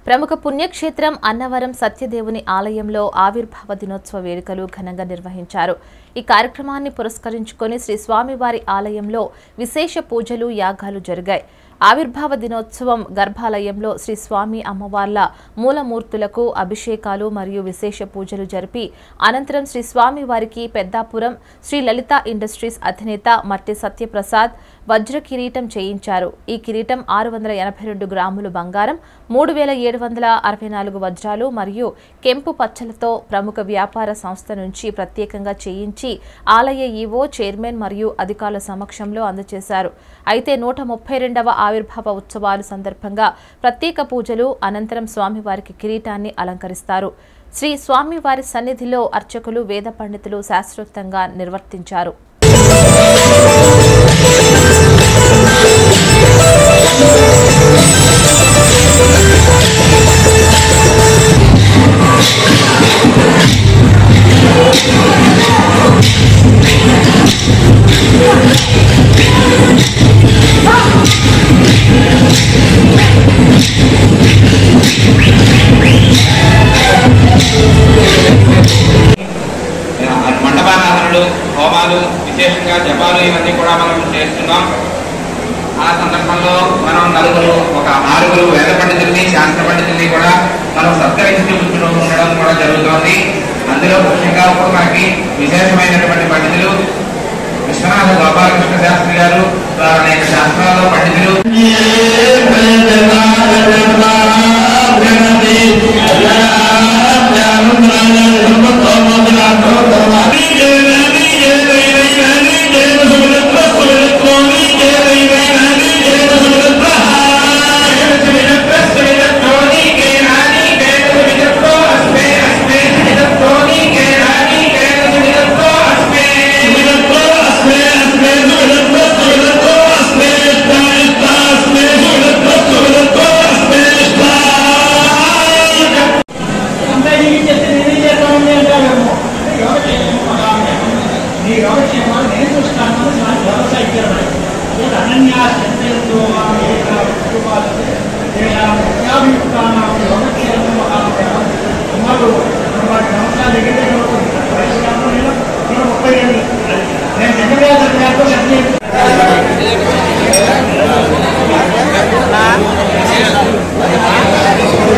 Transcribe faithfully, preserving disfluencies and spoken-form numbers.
ప్రముఖ పుణ్యక్షేత్రం అన్నవరం సత్యదేవుని ఆలయంలో ఆవిర్భావ దినోత్సవ వేడుకలు ఘనంగా నిర్వహించారు. ఈ కార్యక్రమాన్ని పురస్కరించుకొని శ్రీ స్వామివారి ఆలయంలో విశేష పూజలు యాగాలు జరిగాయి. ఆవిర్భావ దినోత్సవం గర్భాలయంలో శ్రీ స్వామి అమ్మవార్ల మూలమూర్తులకు అభిషేకాలు మరియు విశేష పూజలు జరిపి అనంతరం శ్రీ స్వామి వారికి పెద్దాపురం శ్రీ లలిత ఇండస్ట్రీస్ అధినేత మట్టి సత్యప్రసాద్ వజ్ర కిరీటం చేయించారు. ఈ కిరీటం ఆరు వందల ఎనభై రెండు గ్రాములు బంగారం, మూడు వేల ఏడు వందల అరవై నాలుగు వజ్రాలు మరియు కెంపు పచ్చలతో ప్రముఖ వ్యాపార సంస్థ నుంచి ప్రత్యేకంగా చేయించి ఆలయ ఈవో, చైర్మన్ మరియు అధికారుల సమక్షంలో అందజేశారు. అయితే నూట ముప్పై రెండవ ఆవిర్భావ ఉత్సవాలు సందర్భంగా ప్రత్యేక పూజలు అనంతరం స్వామివారికి కిరీటాన్ని అలంకరిస్తారు. శ్రీ స్వామివారి సన్నిధిలో అర్చకులు, వేద పండితులు శాస్త్రోక్తంగా నిర్వర్తించారు. మండపారాధనలు, హోమాలు, విశేషంగా జపాలు ఇవన్నీ కూడా మనం చేస్తున్నాం. ఆ సందర్భంలో మనం నలుగురు ఒక ఆరుగురు వేద పండితుల్ని, శాస్త్ర పండితుల్ని కూడా మనం సత్కరించి ఉండడం కూడా జరుగుతోంది. అందులో ముఖ్యంగా ఇప్పుడు మనకి విశేషమైనటువంటి పండితులు విశ్వనాథ గోపాలకృష్ణ శాస్త్రి గారు, అనేక శాస్త్రాల్లో పండితులు. నేను